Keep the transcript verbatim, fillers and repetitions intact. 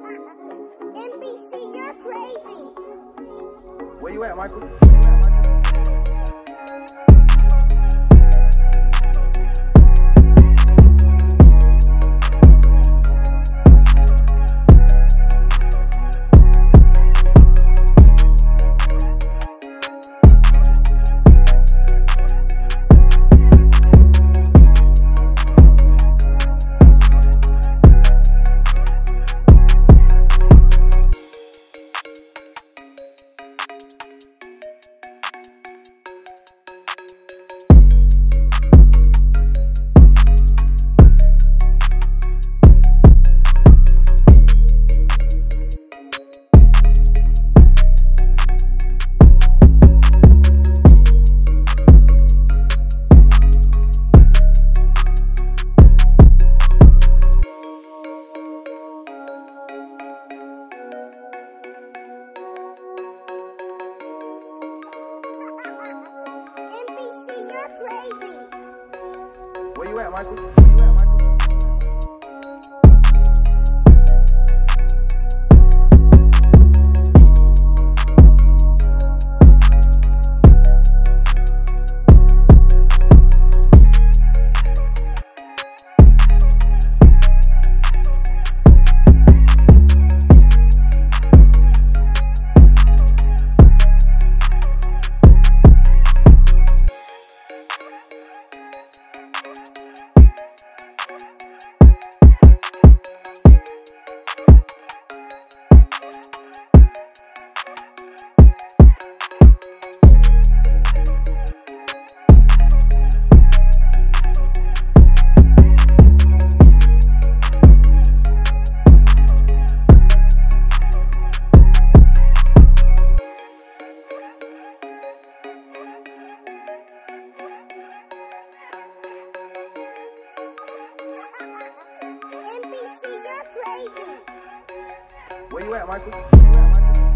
N B C, you're crazy. Where you at, Michael? N B C, you're crazy. Where you at, Michael? Where you at, Michael? N B C, you're crazy. Where you at, Michael? Where you at, Michael?